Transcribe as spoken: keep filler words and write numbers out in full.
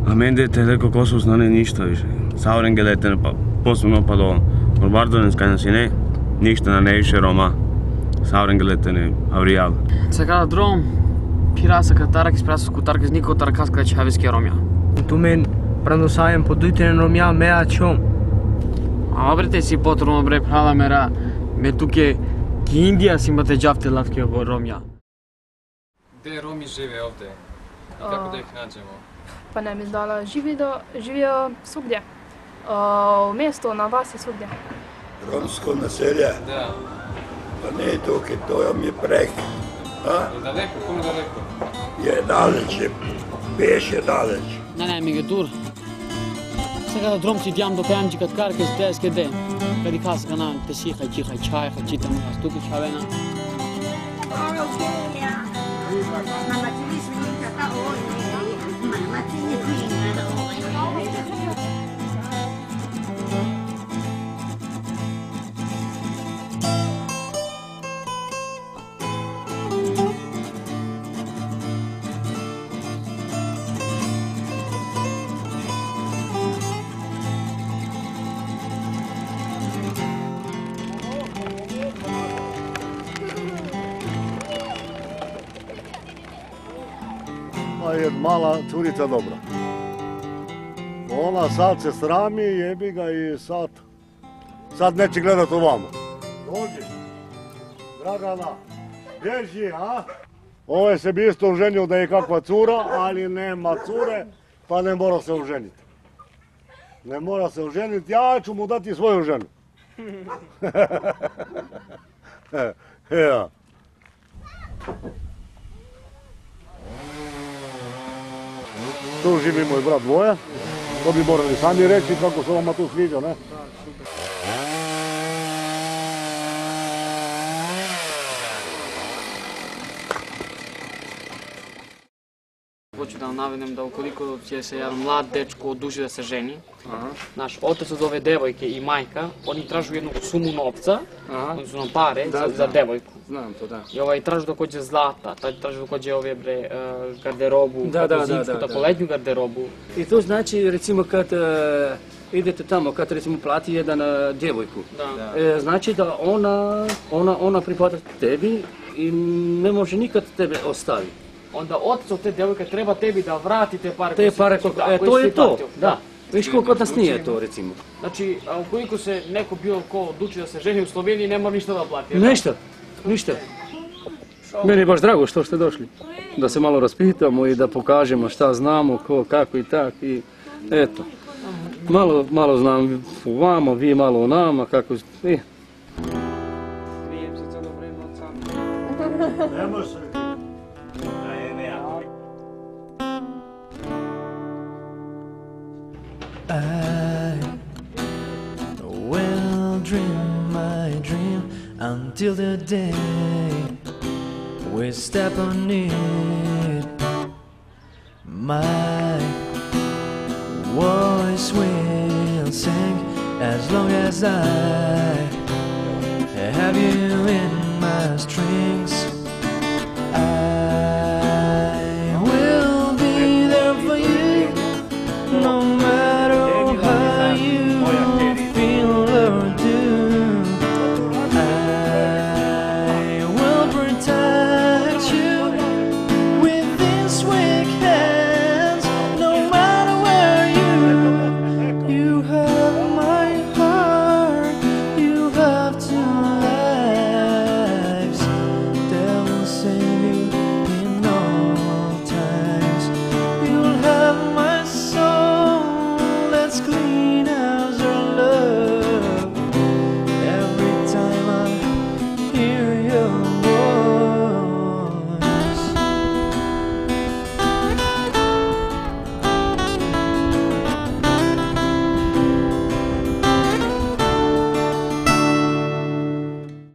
А мен дете леко косо знане ништо више. Саурен гелете па посебно па до Норбардонен сканасине, ништо на неише Рома. Саурен гелете не авриал. Сега дром пираса катара ки спраса скутарка нико таркас кач хависки Ромја. Tu men prandosajem po dujten Romja mea čom. А бре те си потрудно бре прала мера ме туке ки Индија си имате џавте латки во Ромја. Де Роми живе овде? И како да их наđemo? Pa ne mi zdala, živio svugdje. U mjestu na vas je svugdje. Romsko naselje? Da. Pa ne tukaj, to je mi prek. Je daleko, koliko daleko? Je daleć, peš je daleć. Не, не, ми ги дур. Сега да дром си дјам до пејамџи кад карке с деске де. Кади каса кана, те си хај чи хај чај, хај читам, хај стуки чавена. Je mala curica dobra. Ona sad se srami, jebi ga i sad, sad neće gledat ovamo. Dođi, Dragana, bježi, a? Ovaj se bi isto oženio da je kakva cura, ali nema cure, pa ne mora se oženiti. Ne mora se oženiti, ja ću mu dati svoju ženu. Ja. Tu živi moj brat Voja, to bi morali sami reći kako se vama tu sviđa, ne? Hoću da vam navedem da ukoliko će se jedan mlad dečko odluči da se ženi, naš otac od ove devojke i majka, oni tražu jednu sumu novca, odnosno pare za devojku. Znam to, da. I ovaj traži takođe zlata, traži takođe ove bre garderobu, zimsku, tako letnju garderobu. I to znači recimo kad idete tamo, kad recimo plati jedan djevojku, znači da ona pripada tebi i ne može nikad tebe ostaviti. Onda otac od te djevojke treba tebi da vrati te pare koje si platio. To je to, da. Viš koliko kod nas nije to, recimo. Znači, ukoliko se neko bilo ko odluči da se ženi u Sloveniji, ne mora ništa da plati. Ništa, ništa. Meni je baš drago što ste došli. Da se malo raspitamo i da pokažemo šta znamo, ko, kako i tak. I eto, malo znam u vama, vi malo o nama, kako... Vijem se celo vreme od sama. Ne može se. I will dream my dream until the day we step on it. My voice will sing as long as I have you in my string.